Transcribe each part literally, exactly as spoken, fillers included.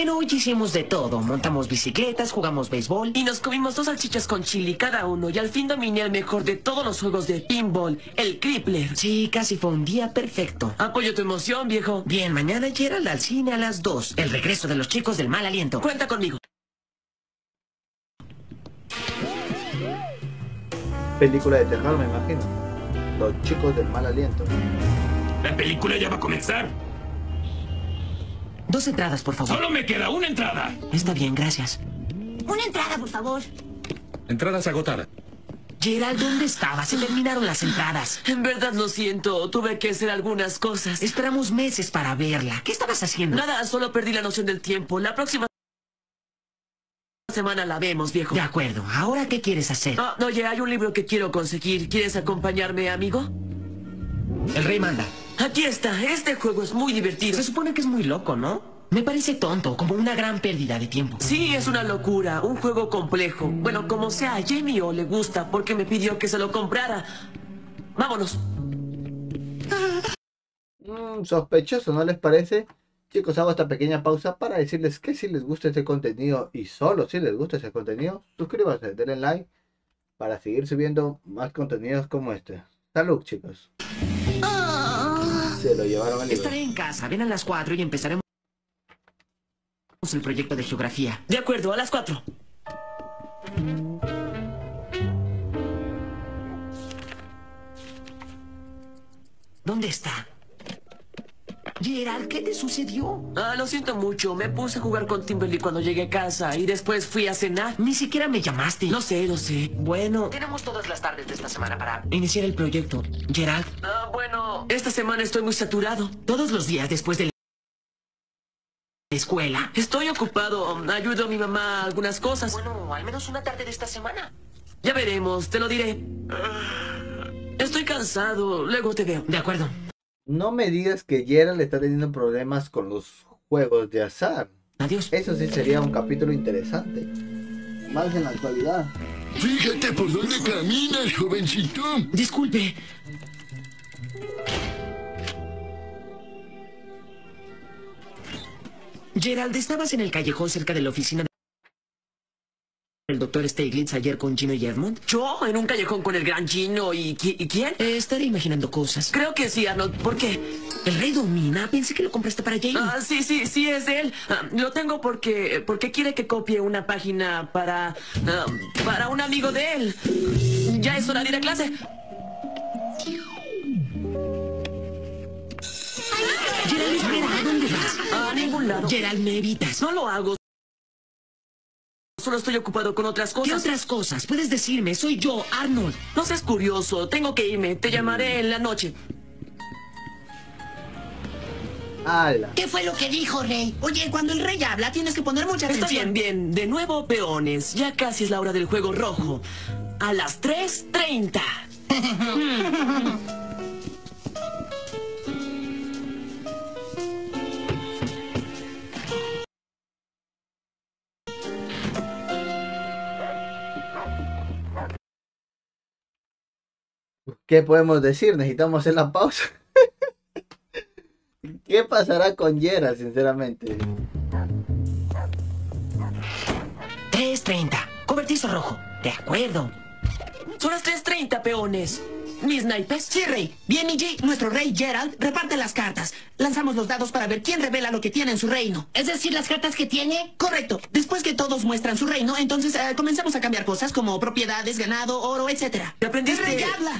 Bueno, hoy hicimos de todo. Montamos bicicletas, jugamos béisbol. Y nos comimos dos salchichas con chili cada uno. Y al fin dominé el mejor de todos los juegos de pinball, el Crippler. Sí, casi fue un día perfecto. Apoyo tu emoción, viejo. Bien, mañana Gerald al cine a las dos. El regreso de los chicos del mal aliento. Cuenta conmigo. Película de terror, me imagino. Los chicos del mal aliento. La película ya va a comenzar. Dos entradas, por favor. Solo me queda una entrada. Está bien, gracias. Una entrada, por favor. Entradas agotadas. Gerald, ¿dónde estabas? Se terminaron las entradas. En verdad lo siento. Tuve que hacer algunas cosas. Esperamos meses para verla. ¿Qué estabas haciendo? Nada, solo perdí la noción del tiempo. La próxima semana la vemos, viejo. De acuerdo. ¿Ahora qué quieres hacer? Ah, oye, hay un libro que quiero conseguir. ¿Quieres acompañarme, amigo? El rey manda. Aquí está. Este juego es muy divertido. Se supone que es muy loco, ¿no? Me parece tonto, como una gran pérdida de tiempo. Sí, es una locura. Un juego complejo. Bueno, como sea, a Jamie O le gusta porque me pidió que se lo comprara. Vámonos. Mm, sospechoso, ¿no les parece? Chicos, hago esta pequeña pausa para decirles que si les gusta este contenido y solo si les gusta ese contenido, suscríbanse, denle like para seguir subiendo más contenidos como este. Salud, chicos. Se lo llevaron al libro. Estaré en casa. Ven a las cuatro y empezaremos el proyecto de geografía. De acuerdo, a las cuatro. ¿Dónde está? Gerald, ¿qué te sucedió? Ah, lo siento mucho. Me puse a jugar con Timberly cuando llegué a casa y después fui a cenar. Ni siquiera me llamaste. Lo sé, lo sé. Bueno, tenemos todas las tardes de esta semana para iniciar el proyecto. Gerald, Ah, bueno, esta semana estoy muy saturado. todos los días después de la escuela. Estoy ocupado. Ayudo a mi mamá a algunas cosas. Bueno, al menos una tarde de esta semana. Ya veremos, te lo diré. Estoy cansado. Luego te veo. De acuerdo. No me digas que Gerald está teniendo problemas con los juegos de azar. Adiós. Eso sí sería un capítulo interesante. Más en la actualidad. Fíjate por dónde caminas, jovencito. Disculpe. Gerald, ¿estabas en el callejón cerca de la oficina del doctor Stieglitz ayer con Gino y Edmund? ¿Yo? ¿En un callejón con el gran Gino y, qui- y quién? Eh, estaré imaginando cosas. Creo que sí, Arnold. ¿Por qué? El rey domina. Pensé que lo compraste para Jamie. Ah, sí, sí, sí, es de él. Ah, lo tengo porque, porque quiere que copie una página para, ah, para un amigo de él. Ya es hora de ir a clase. Gerald, espera. ¿A dónde vas? A ningún lado. Gerald, me evitas. No lo hago. Solo estoy ocupado con otras ¿Qué cosas. otras cosas? Puedes decirme. Soy yo, Arnold. No seas curioso. Tengo que irme. Te llamaré en la noche. ¡Hala! ¿Qué fue lo que dijo, Rey? Oye, cuando el rey habla, tienes que poner mucha Está atención. bien, bien. De nuevo, peones. Ya casi es la hora del juego rojo. A las tres treinta. ¿Qué podemos decir? Necesitamos hacer la pausa. ¿Qué pasará con Gerald, sinceramente? tres treinta. Cobertizo rojo. De acuerdo. Son las tres treinta, peones. ¿Mis naipes? Sí, Rey. Bien, y Jay, nuestro rey Gerald reparte las cartas. Lanzamos los dados para ver quién revela lo que tiene en su reino. Es decir, las cartas que tiene. Correcto. Después que todos muestran su reino, entonces eh, comenzamos a cambiar cosas como propiedades, ganado, oro, etcétera. ¿Te aprendiste? El rey habla.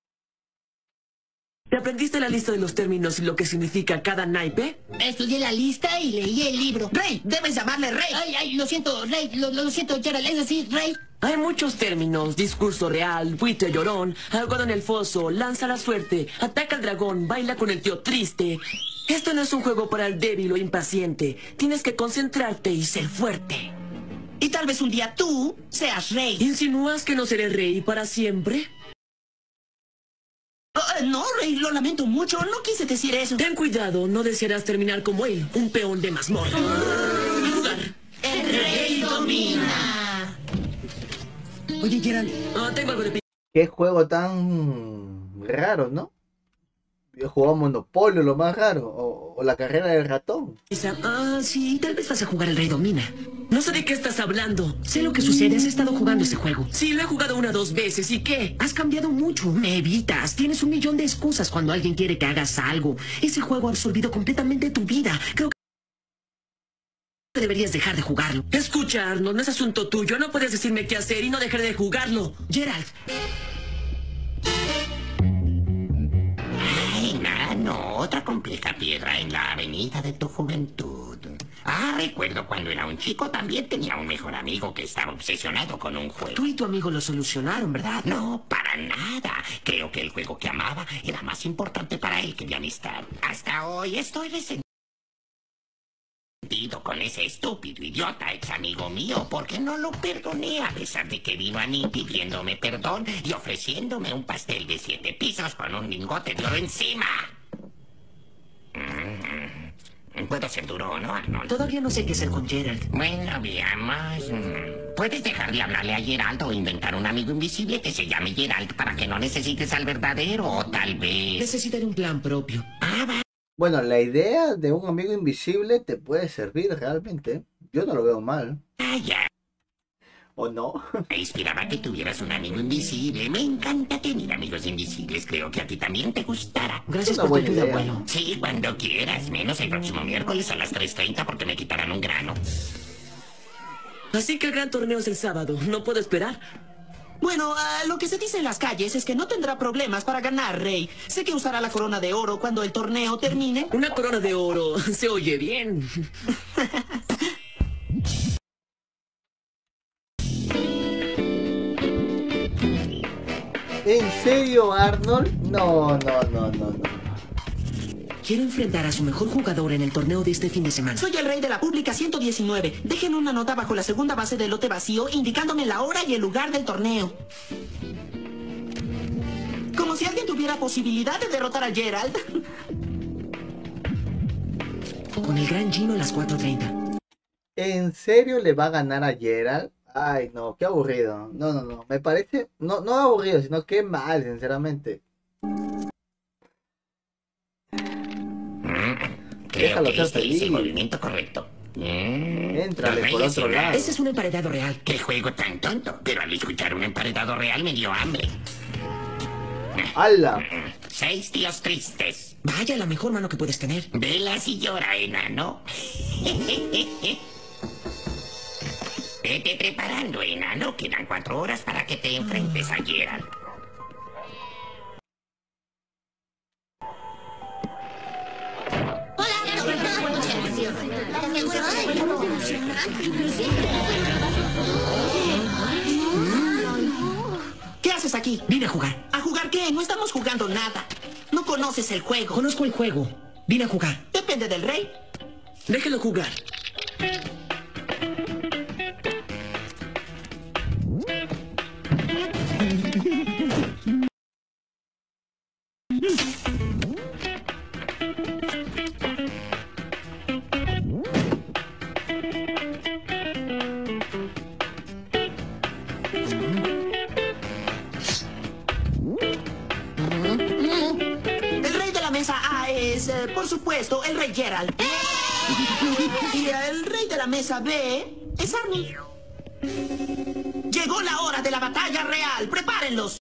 ¿Te aprendiste la lista de los términos y lo que significa cada naipe? Estudié la lista y leí el libro. Rey, debes llamarle Rey. Ay, ay, lo siento, Rey, lo, lo siento, Gerald, es decir, Rey. Hay muchos términos. Discurso real, buitre llorón, aguado en el foso, lanza la suerte, ataca al dragón, baila con el tío triste. Esto no es un juego para el débil o impaciente. Tienes que concentrarte y ser fuerte. Y tal vez un día tú seas rey. ¿Insinúas que no seré rey para siempre? Ah, no, Rey, lo lamento mucho. No quise decir eso. Ten cuidado, no desearás terminar como él, un peón de mazmorra. El rey domina. Oye, Gerald. Ah, tengo algo de pi- Qué juego tan raro, ¿no? Yo jugaba Monopolio, lo más raro. O, o la carrera del ratón. Esa- Ah, sí, tal vez vas a jugar el Rey Domina. No sé de qué estás hablando. Sé lo que sucede, has estado jugando ese juego. Sí, lo he jugado una o dos veces. ¿Y qué? Has cambiado mucho, me evitas. Tienes un millón de excusas cuando alguien quiere que hagas algo. Ese juego ha absorbido completamente tu vida. Creo que deberías dejar de jugarlo. Escucha, Arnold, no es asunto tuyo. No puedes decirme qué hacer y no dejar de jugarlo. Gerald, Ay, nano, otra compleja piedra en la avenida de tu juventud. Ah, recuerdo cuando era un chico también tenía un mejor amigo que estaba obsesionado con un juego. tú y tu amigo lo solucionaron, ¿verdad? No, para nada. Creo que el juego que amaba era más importante para él que mi amistad. Hasta hoy estoy resentido con ese estúpido idiota ex amigo mío porque no lo perdoné a pesar de que vino a mí pidiéndome perdón y ofreciéndome un pastel de siete pisos con un lingote de oro encima. Mm, Puedo ser duro o no, Arnold. Todavía no sé qué hacer con Gerald. Bueno, veamos. Mm, Puedes dejar de hablarle a Gerald o inventar un amigo invisible que se llame Gerald para que no necesites al verdadero, o tal vez... Necesitaré un plan propio. Ah, va. Bueno, la idea de un amigo invisible te puede servir realmente. Yo no lo veo mal. Vaya. ¿O no? Me inspiraba que tuvieras un amigo invisible. Me encanta tener amigos invisibles. Creo que a ti también te gustará. Gracias Una por tu buena ayuda, idea. abuelo. Sí, cuando quieras. Menos el próximo miércoles a las tres treinta porque me quitarán un grano. Así que el gran torneo es el sábado. No puedo esperar. Bueno, ah, lo que se dice en las calles es que no tendrá problemas para ganar, Rey. Sé que usará la corona de oro cuando el torneo termine. Una corona de oro. Se oye bien. ¿En serio, Arnold? No, no, no, no, no. Quiero enfrentar a su mejor jugador en el torneo de este fin de semana. Soy el rey de la pública ciento diecinueve. Dejen una nota bajo la segunda base del lote vacío indicándome la hora y el lugar del torneo. Como si alguien tuviera posibilidad de derrotar a Gerald. Con el gran Gino a las cuatro treinta. ¿En serio le va a ganar a Gerald? Ay, no, qué aburrido. No, no, no. Me parece, no, no aburrido, sino que mal, sinceramente. Creo Déjalo que ser este es feliz. el movimiento correcto. Mm, Éntrale los por reyes otro y lado. Ese es un emparedado real. Qué juego tan tonto. Pero al escuchar un emparedado real me dio hambre. ¡Hala! Seis tíos tristes. Vaya, la mejor mano que puedes tener. Velas y llora, enano. Vete preparando, enano. Quedan cuatro horas para que te enfrentes a Gerald. ¿Qué haces aquí? Vine a jugar. ¿A jugar qué? No estamos jugando nada. No conoces el juego. Conozco el juego. Vine a jugar. Depende del rey. Déjelo jugar. El rey de la mesa A es, eh, por supuesto, el rey Gerald. Y el rey de la mesa B es Arnold. Llegó la hora de la batalla real. ¡Prepárenlos!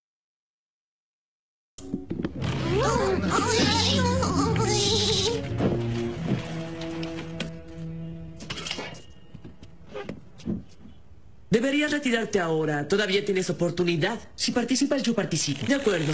Deberías retirarte ahora. Todavía tienes oportunidad. Si participas, yo participo. De acuerdo.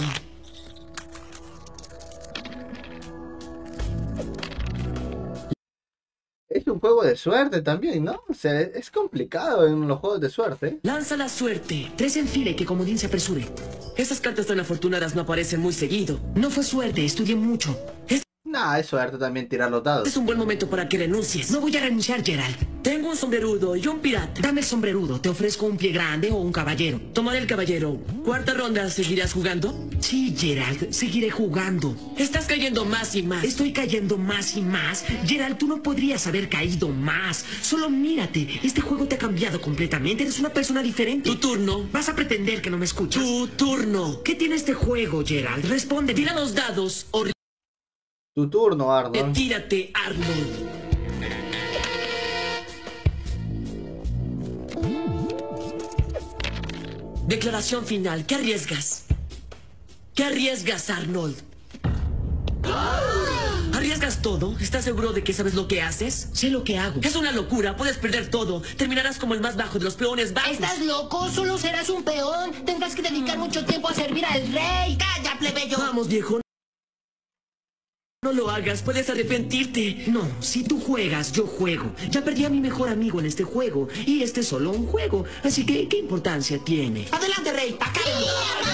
Es un juego de suerte también, ¿no? O sea, es complicado en los juegos de suerte. Lanza la suerte. Tres en fila y que comodín se apresure. Esas cartas tan afortunadas no aparecen muy seguido. No fue suerte, estudié mucho. Nah, es suerte también tirar los dados. Es un buen momento para que renuncies. No voy a renunciar, Gerald. Tengo un sombrerudo y un pirata. Dame el sombrerudo, te ofrezco un pie grande o un caballero. Tomaré el caballero. Cuarta ronda, ¿seguirás jugando? Sí, Gerald, seguiré jugando. Estás cayendo más y más. Estoy cayendo más y más. Gerald, tú no podrías haber caído más. Solo mírate, este juego te ha cambiado completamente. Eres una persona diferente. Tu turno. ¿Vas a pretender que no me escuchas? Tu turno. ¿Qué tiene este juego, Gerald? Responde. Tira los dados o Tu turno, Arnold. Retírate, Arnold. Declaración final. ¿Qué arriesgas? ¿Qué arriesgas, Arnold? ¿Arriesgas todo? ¿Estás seguro de que sabes lo que haces? Sé lo que hago. Es una locura. Puedes perder todo. Terminarás como el más bajo de los peones bajos. ¿Estás loco? Solo serás un peón. Tendrás que dedicar mucho tiempo a servir al rey. ¡Calla, plebeyo! Vamos, viejo. No lo hagas. Puedes arrepentirte. No, si tú juegas, yo juego. Ya perdí a mi mejor amigo en este juego. Y este es solo un juego. Así que, ¿qué importancia tiene? ¡Adelante, rey! ¡Acábenlo!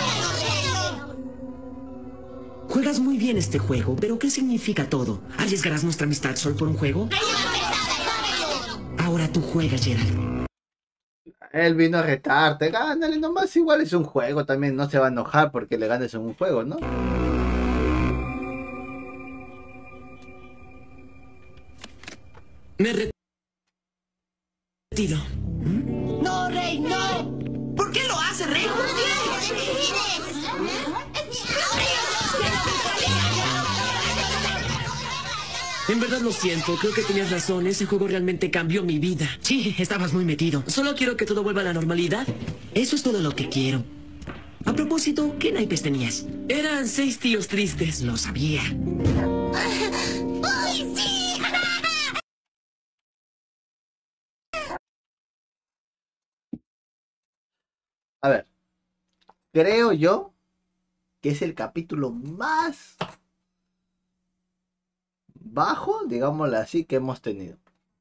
Juegas muy bien este juego, pero ¿qué significa todo? ¿Arriesgarás nuestra amistad solo por un juego? Ahora tú juegas, Gerald. Él vino a retarte, gánale nomás, igual es un juego también, no se va a enojar porque le ganes en un juego, ¿no? Me retiro. ¡No, rey, no! ¿Por qué lo hace, rey? En verdad lo siento, creo que tenías razón, ese juego realmente cambió mi vida. Sí, estabas muy metido. Solo quiero que todo vuelva a la normalidad. Eso es todo lo que quiero. A propósito, ¿qué naipes tenías? Eran seis tíos tristes. Lo sabía. ¡Ay, sí! A ver, creo yo que es el capítulo más bajo, digámoslo así, que hemos tenido.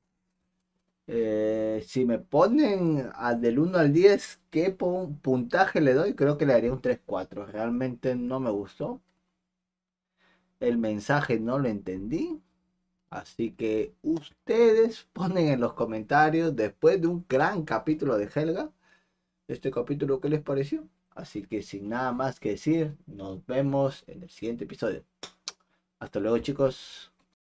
Eh, si me ponen a, del uno al diez, ¿qué puntaje le doy? Creo que le daría un tres cuatro. Realmente no me gustó. El mensaje no lo entendí. Así que ustedes ponen en los comentarios, después de un gran capítulo de Helga, este capítulo, ¿qué les pareció? Así que sin nada más que decir, nos vemos en el siguiente episodio. Hasta luego, chicos.